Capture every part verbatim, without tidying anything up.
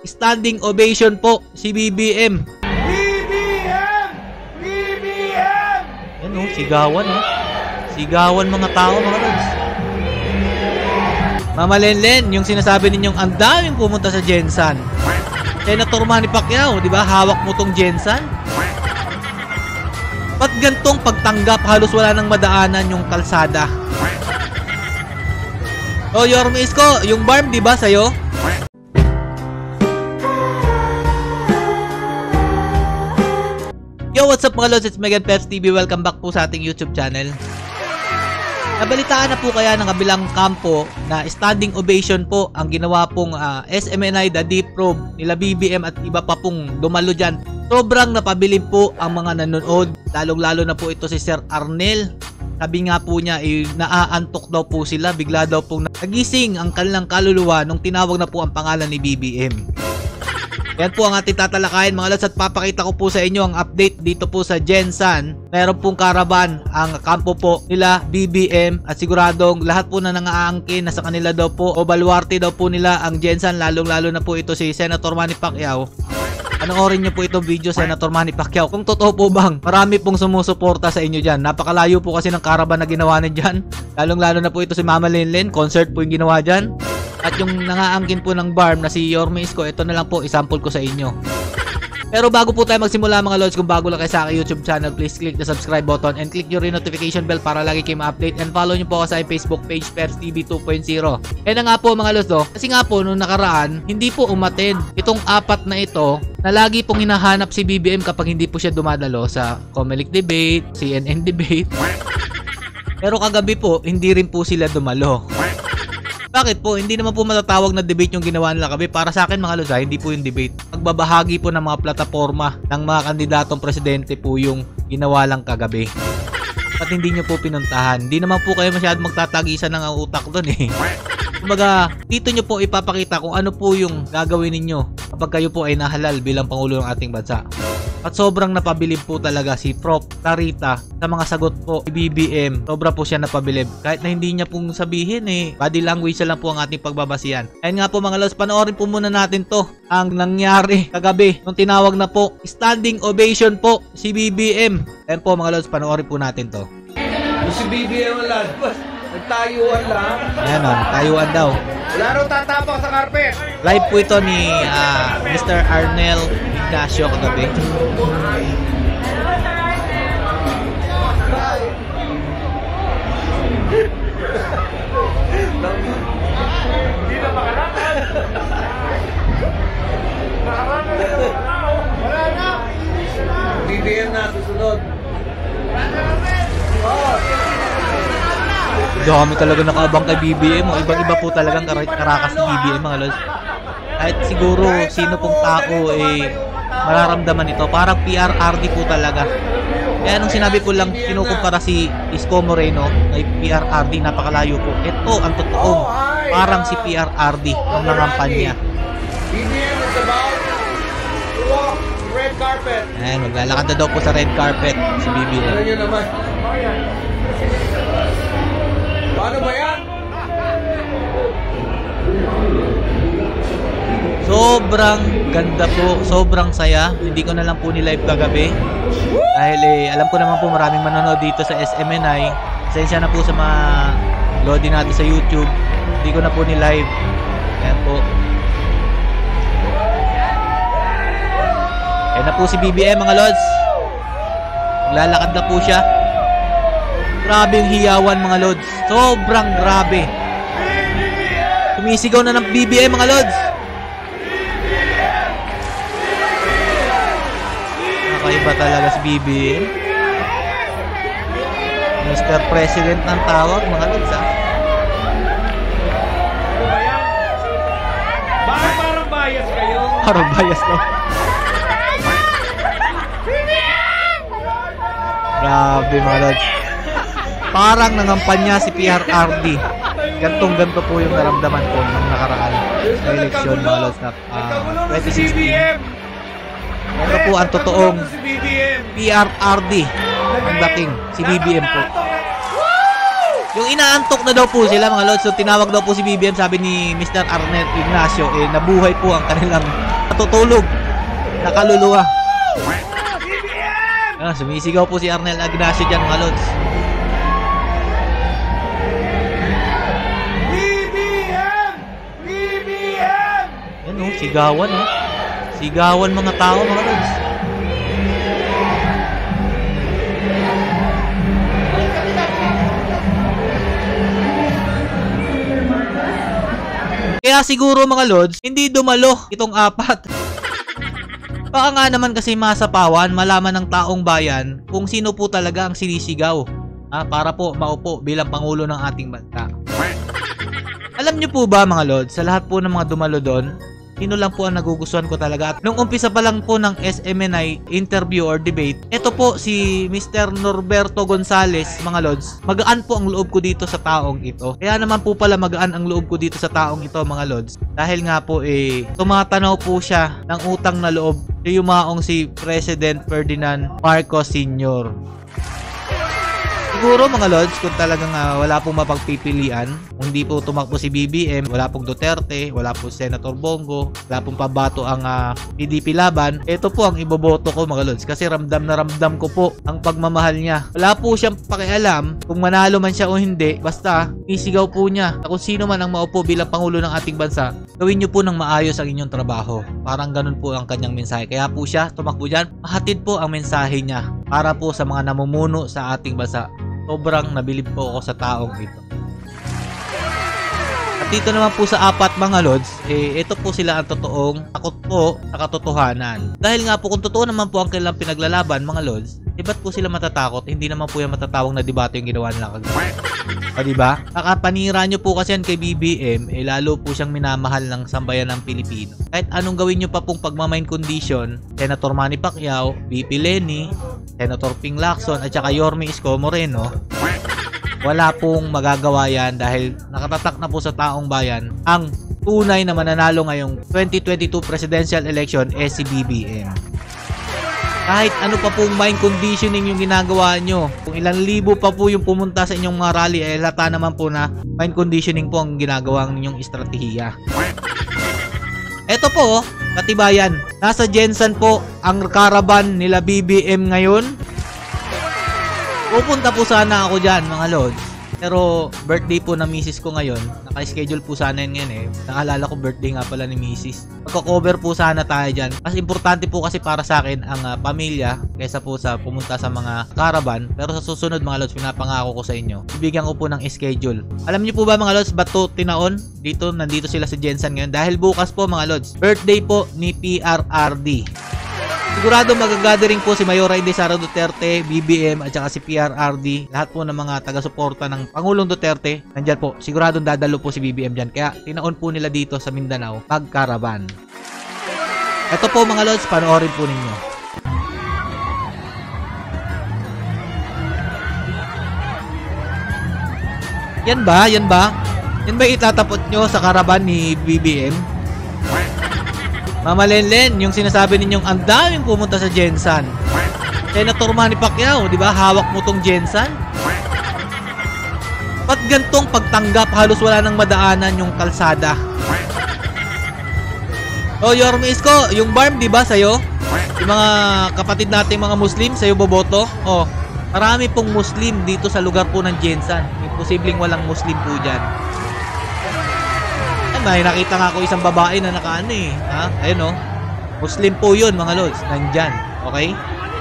standing ovation po si B B M. B B M! B B M! Yan o, sigawan o. Sigawan mga tao mga lods. Mama Lenlen, yung sinasabi ninyong ang daming pumunta sa Gensan. Senator Manny Pacquiao, di ba? Hawak mo tong Gensan. Ba't gantong pagtanggap halos wala nang madaanan yung kalsada? Oh, Yorme Isko, yung barm di ba sa'yo? Yo, what's up mga lods? It's Megan Pets T V. Welcome back po sa ating YouTube channel. Nabalitaan na po kaya ng kabilang kampo na standing ovation po ang ginawa pong uh, S M N I The Deep Probe nila B B M at iba pa pong dumalo dyan. Sobrang napabilib po ang mga nanonood, lalong lalo na po ito si Sir Arnel. Sabi nga po niya, eh, naaantok daw po sila, bigla daw pong nagising ang kanilang kaluluwa nung tinawag na po ang pangalan ni B B M. Yan po ang ating tatalakayin mga lods at papakita ko po sa inyo ang update dito po sa Gensan. Meron pong karaban ang kampo po nila B B M at siguradong lahat po na nangaangkin na sa kanila daw po o baluarte daw po nila ang Gensan, lalong lalo na po ito si Senator Manny Pacquiao. Panoorin nyo po itong video, Senator Manny Pacquiao. Kung totoo po bang marami pong sumusuporta sa inyo dyan. Napakalayo po kasi ng karaban na ginawa na dyan. Lalong lalo na po ito si Mama Lenlen, concert po yung ginawa dyan. At yung nangaangkin po ng barm na si Yorme Isko, ito na lang po, isample ko sa inyo. Pero bago po tayo magsimula mga lods, kung bago lang kayo sa aking YouTube channel, please click the subscribe button and click yung notification bell para lagi kayo ma-update. And follow nyo po ako sa aking Facebook page, Pers T V two point oh. Kaya na nga po mga lods, oh, kasi nga po nung nakaraan, hindi po umatid itong apat na ito na lagi pong hinahanap si B B M kapag hindi po siya dumadalo sa Comelec debate, C N N debate. Pero kagabi po, hindi rin po sila dumalo. Bakit po? Hindi naman po matatawag na debate yung ginawa nila kagabi. Para sa akin mga lods, hindi po yung debate. Pagbabahagi po ng mga plataforma ng mga kandidatong presidente po yung ginawa lang kagabi. At hindi nyo po pinuntahan. Hindi naman po kayo masyadong magtatagisan ng utak doon eh. Kumbaga, dito nyo po ipapakita kung ano po yung gagawin ninyo kapag kayo po ay nahalal bilang Pangulo ng ating bansa. At sobrang napabilib po talaga si Prof Clarita sa mga sagot po ni B B M. Sobra po siya napabilib. Kahit na hindi niya pong sabihin eh, body language lang po ang ating pagbabasihan. Ayun nga po mga lods, panoorin po muna natin to. Ang nangyari kagabi nung tinawag na po standing ovation po si B B M. Ayun po mga lods, panoorin po natin to. Si B B M wala. Nagtayuan lang. Ayan o, nagtayuan daw. Wala raw tatapak sa carpet. Live po ito ni uh, Mister Arnel Ignacio kagabi. Hindi na makalakad. Wala na. B B M na susunod. Oh. Dami talaga nakaabang kay B B M. O, ibang-iba po talagang kar karakas ni B B M mga lods. Kahit siguro sino pong tao eh mararamdaman ito. Parang P R R D po talaga. Kaya nung sinabi ko lang kinukumpara si Isko Moreno kay P R R D, napakalayo po. Ito ang totoong parang si P R R D ang nangampanya. B B M is about to walk red carpet. Ayan, maglalakad na daw po sa red carpet si B B M. Ano yun naman? Paano ba yan? Sobrang ganda po, sobrang saya. Hindi ko na lang po ni-live kagabi. Dahil eh, alam ko naman po maraming manonood dito sa S M N I. Pasensya na po sa mga loading natin sa YouTube. Hindi ko na po ni-live. Ayan po. Ayan na po si B B M mga lods. Maglalakad na po siya. Grabe yung hiyawan mga lods. Sobrang grabe. Tumisigaw na ng B B M mga lods. Nakaiba talaga si B B M. Mister President ng tawag mga lods ha. Bakit parang bias kayo? Parang bias daw. Grabe mga lods. Parang nangampanya si P R R D. Gantong ganto po yung naramdaman ko nung nakaraan sa eleksyon mga lods na uh, twenty sixteen. Ito po ang totoong P R R D ang dating, si B B M po. Yung inaantok na daw po sila mga lods, so tinawag daw po si B B M, sabi ni Mister Arnel Ignacio, eh nabuhay po ang kanilang natutulog. Nakaluluwa. Ah, sumisigaw po si Arnel Agnacio dyan mga lods. B B M! B B M! Yan o, sigawan o. Sigawan mga tao mga lods. Kaya siguro mga lods, hindi dumalo itong apat. Baka nga naman kasi masapawan, malaman ng taong bayan kung sino po talaga ang sinisigaw. Ah, para po maupo bilang Pangulo ng ating bansa. Alam niyo po ba mga lods, sa lahat po ng mga dumalo doon, sino lang po ang nagugustuhan ko talaga. At nung umpisa pa lang po ng S M N I interview or debate, ito po si Mister Norberto Gonzales, mga lods. Magaan po ang loob ko dito sa taong ito. Kaya naman po pala magaan ang loob ko dito sa taong ito, mga lods. Dahil nga po eh, tumatanaw po siya ng utang na loob. Yumaong si President Ferdinand Marcos Senior Siguro mga lods, kung talagang uh, wala pong mapagpipilian, kung hindi po tumakbo si B B M, wala pong Duterte, wala pong Senator Bongo, wala pong pabato ang uh, P D P laban, ito po ang iboboto ko mga lods. Kasi ramdam na ramdam ko po ang pagmamahal niya. Wala po siyang pakialam kung manalo man siya o hindi, basta isigaw po niya na kung sino man ang maupo bilang Pangulo ng ating bansa, gawin niyo po ng maayos ang inyong trabaho. Parang ganun po ang kanyang mensahe. Kaya po siya tumakbo dyan, mahatid po ang mensahe niya para po sa mga namumuno sa ating bansa. Sobrang nabilib po ako sa taong ito. At dito naman po sa apat mga lods, eh, ito po sila ang totoong takot po sa katotohanan. Dahil nga po kung totoo naman po ang kailang pinaglalaban mga lods, eh ba't po sila matatakot? Hindi naman po yung matatawang na debate yung ginawa nila kagabi. O diba? Kakapanira nyo po kasi yan kay B B M, eh lalo po siyang minamahal ng sambayan ng Pilipino. Kahit anong gawin nyo pa pong pagmamain condition, Senator Manny Pacquiao, B P Leni, Senator Ping Lacson at saka Yorme Isko Moreno, wala pong magagawa yan dahil nakatatak na po sa taong bayan ang tunay na mananalo ngayong twenty twenty-two presidential election eh si B B M. Kahit ano pa pong mind conditioning yung ginagawa nyo, kung ilang libo pa po yung pumunta sa inyong mga rally, eh lata naman po na mind conditioning po ang ginagawa ninyong estratehiya. Eto po, katibayan, nasa Jensen po ang caravan nila B B M ngayon. Pupunta po sana ako dyan mga lods. Pero birthday po na misis ko ngayon. Naka-schedule po sana yun ngayon eh. Nakaalala ko birthday nga pala ni misis. Magko-cover po sana tayo dyan. Mas importante po kasi para sa akin ang uh, pamilya kaysa po sa pumunta sa mga caravan. Pero sa susunod mga lods, pinapangako ko sa inyo, ibigyan ko po ng schedule. Alam niyo po ba mga lods, ba't to tinaon? Dito, nandito sila sa Jensen ngayon. Dahil bukas po mga lods, birthday po ni P R R D. Sigurado magagathering po si Mayora Inday Sara Duterte, B B M at saka si P R R D. Lahat po ng mga taga-suporta ng Pangulong Duterte nandyan po. Siguradong dadalo po si B B M dyan. Kaya tinaon po nila dito sa Mindanao mag-caravan. Ito po mga lods, panoorin po ninyo. Yan ba? Yan ba? Yan ba itatapot nyo sa caravan ni B B M? Mama Lenlen, yung sinasabi ninyong ang daming pumunta sa Jensen. Senator Manny Pacquiao, di ba? Hawak mo tong Jensen. Ba't gantong pagtanggap, halos wala nang madaanan yung kalsada? O, Yorme Isko, yung barm, di ba, sa'yo? Yung mga kapatid nating mga Muslim, sa'yo boboto? O, marami pong Muslim dito sa lugar po ng Jensen. Imposibleng walang Muslim po dyan. May nakita nga ako isang babae na nakaano eh. Ha? Ayun o. Oh. Muslim po yun mga lods. Nandyan. Okay?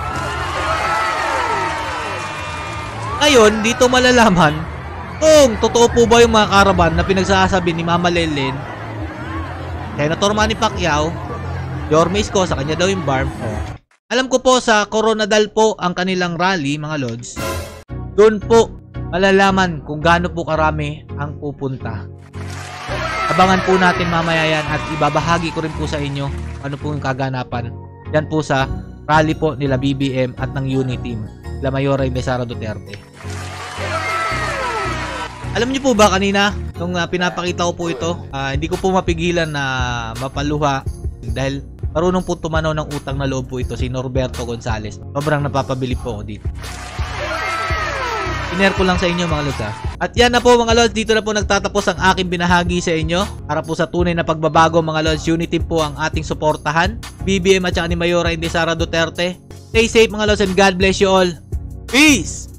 Ngayon, dito malalaman kung totoo po ba yung mga caravan na pinagsasabi ni Mama Lelen, Senator Manny Pacquiao, Yorme Isko, sa kanya daw yung barm. Oh. Alam ko po sa Coronadal po ang kanilang rally mga lods. Doon po malalaman kung gaano po karami ang pupunta. Abangan po natin mamaya yan at ibabahagi ko rin po sa inyo ano po yung kaganapan. Yan po sa rally po nila B B M at ng Uniteam, La Mayora Inday Sara Duterte. Alam niyo po ba kanina, nung uh, pinapakita ko po ito, uh, hindi ko po mapigilan na mapaluha dahil marunong po tumanaw ng utang na loob po ito si Norberto Gonzales. Sobrang napapabilib po ako dito. Iner ko lang sa inyo mga lods ha. At yan na po mga lods, dito na po nagtatapos ang aking binahagi sa inyo. Para po sa tunay na pagbabago mga lods, unity po ang ating suportahan. B B M at saka ni Mayora Indy Sara Duterte. Stay safe mga lods and God bless you all. Peace!